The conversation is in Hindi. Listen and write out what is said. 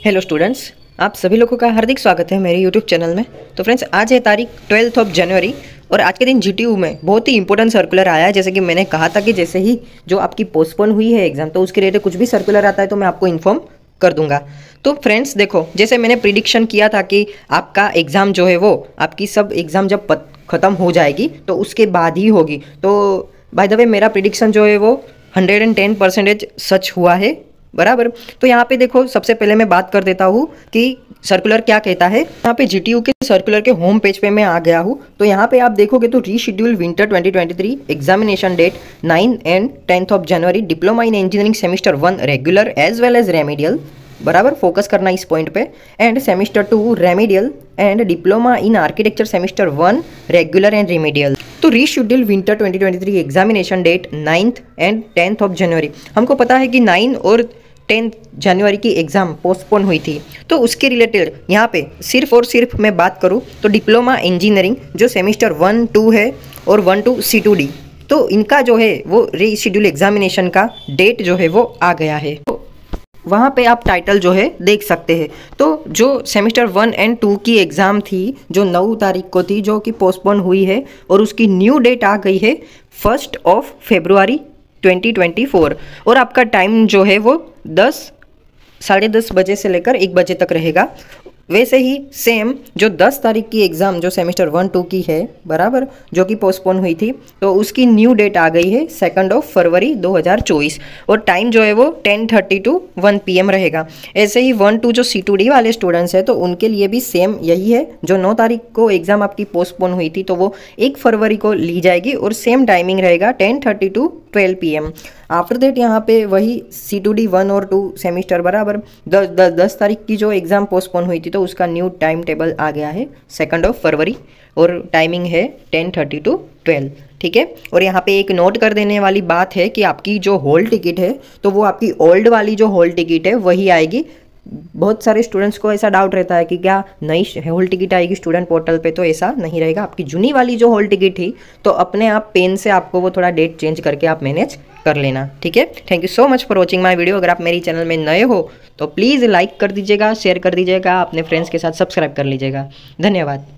हेलो स्टूडेंट्स, आप सभी लोगों का हार्दिक स्वागत है मेरे यूट्यूब चैनल में। तो फ्रेंड्स, आज है तारीख 12 जनवरी और आज के दिन जीटीयू में बहुत ही इंपॉर्टेंट सर्कुलर आया है। जैसे कि मैंने कहा था कि जैसे ही जो आपकी पोस्टपोन हुई है एग्जाम, तो उसके रिलेटेड कुछ भी सर्कुलर आता है तो मैं आपको इन्फॉर्म कर दूंगा। तो फ्रेंड्स देखो, जैसे मैंने प्रिडिक्शन किया था कि आपका एग्ज़ाम जो है वो आपकी सब एग्ज़ाम जब ख़त्म हो जाएगी तो उसके बाद ही होगी। तो बाय द वे मेरा प्रिडिक्शन जो है वो 110% सच हुआ है, बराबर। तो यहाँ पे देखो, सबसे पहले मैं बात कर देता हूँ कि सर्कुलर क्या कहता है। यहाँ पे जीटीयू के सर्कुलर के होम पेज पे मैं आ गया हूँ। तो यहाँ पे आप देखोगे तो reschedule winter 2023 examination date 9 and 10 January, diploma in engineering semester 1 regular as well as remedial, बराबर। फोकस करना इस पॉइंट पे। And semester 2 remedial and diploma in architecture semester 1 regular and remedial. तो reschedule winter 2023 examination date 9 and 10 January. हमको पता है कि 9 और 10 जनवरी की एग्ज़ाम पोस्टपोन हुई थी। तो उसके रिलेटेड यहाँ पे सिर्फ और सिर्फ मैं बात करूँ तो डिप्लोमा इंजीनियरिंग जो सेमिस्टर 1, 2 है और 1 to C2D, तो इनका जो है वो रीशेड्यूल एग्जामिनेशन का डेट जो है वो आ गया है। तो वहाँ पे आप टाइटल जो है देख सकते हैं। तो जो सेमेस्टर 1 एंड 2 की एग्ज़ाम थी जो 9 तारीख को थी, जो कि पोस्टपोन हुई है और उसकी न्यू डेट आ गई है 1 फरवरी 2024। और आपका टाइम जो है वो 10, 10:30 बजे से लेकर 1 बजे तक रहेगा। वैसे ही सेम जो 10 तारीख की एग्ज़ाम जो सेमेस्टर 1, 2 की है, बराबर, जो कि पोस्टपोन हुई थी, तो उसकी न्यू डेट आ गई है 2 फरवरी 2024 और टाइम जो है वो 10:30 to 1 PM रहेगा। ऐसे ही 1, 2 जो C2D वाले स्टूडेंट्स हैं तो उनके लिए भी सेम यही है। जो 9 तारीख को एग्ज़ाम आपकी पोस्टपोन हुई थी तो वो 1 फरवरी को ली जाएगी और सेम टाइमिंग रहेगा 10:30 to 12 PM। आफ्टर दैट यहाँ पे वही C2D 1 और 2 सेमिस्टर, बराबर। 10 तारीख की जो एग्ज़ाम पोस्टपोन हुई थी तो उसका न्यू टाइम टेबल आ गया है 2 फरवरी और टाइमिंग है 10:30 to 12, ठीक है। और यहाँ पे एक नोट कर देने वाली बात है कि आपकी जो हॉल टिकट है तो वो आपकी ओल्ड वाली जो हॉल टिकट है वही आएगी। बहुत सारे स्टूडेंट्स को ऐसा डाउट रहता है कि क्या नई हॉल टिकट आएगी स्टूडेंट पोर्टल पे, तो ऐसा नहीं रहेगा। आपकी जूनी वाली जो हॉल टिकट थी तो अपने आप पेन से आपको वो थोड़ा डेट चेंज करके आप मैनेज कर लेना, ठीक है। Thank you so much for watching my video. अगर आप मेरी चैनल में नए हो तो प्लीज़ लाइक कर दीजिएगा, शेयर कर दीजिएगा, अपने फ्रेंड्स के साथ सब्सक्राइब कर लीजिएगा। धन्यवाद।